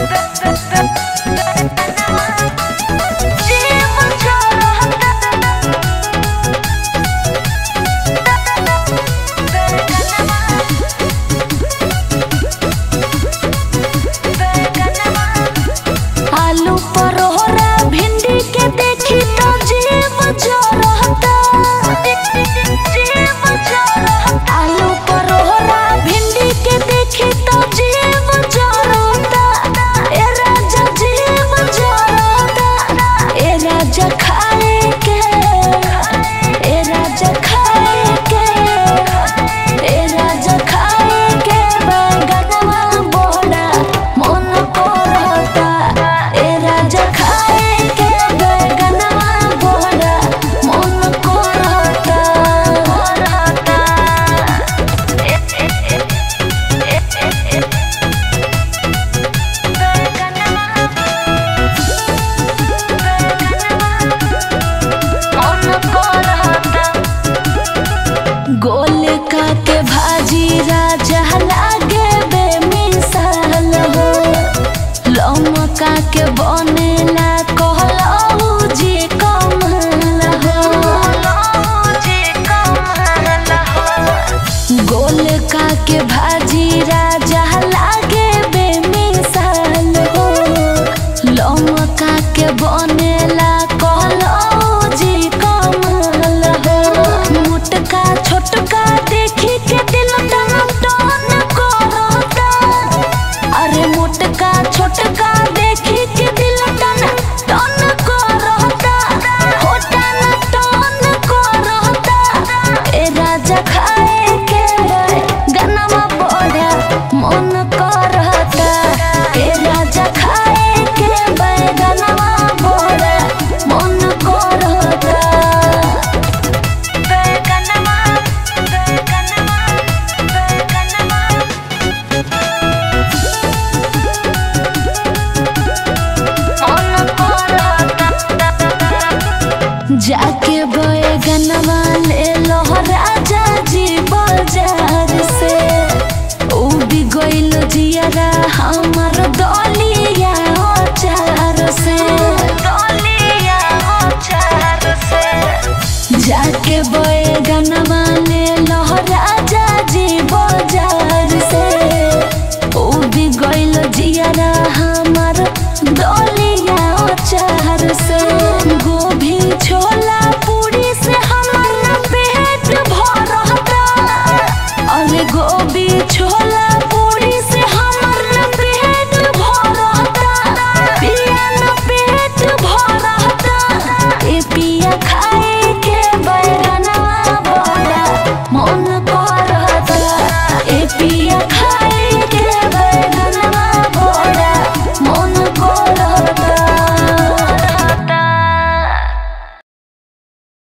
आलू परोरा भिंडी के देखी तो जीव जोरता। आलू परोरा भिंडी के देखी तो जीव जोरता। ए राजा जीव जोरता। ए राजा खाए के, ए राजा खाए के, ए राजा खाए के बैगनवा बोला मन करता। ए राजा खाए के बैगनवा बोला मन करता। गोलका के भाजी राजा लागे बेमिसाल हो। लौका के बनेला कहलहु जी कमाल हो। गोलका के भाजी राजा लागे बेमिसाल हो। लौका के बनेला कहलहु जी कमाल हो। मोटका छोटका देखी के दिल टन टन करता। अरे मोटका छोटका देखी के दिल टन टन करता। हो टन टन करता। ए राजा खाए के गनमा बड़ा मन करता। ए राजा खाए के बैगनवा बड़ा मन करता। जाके बैगनवा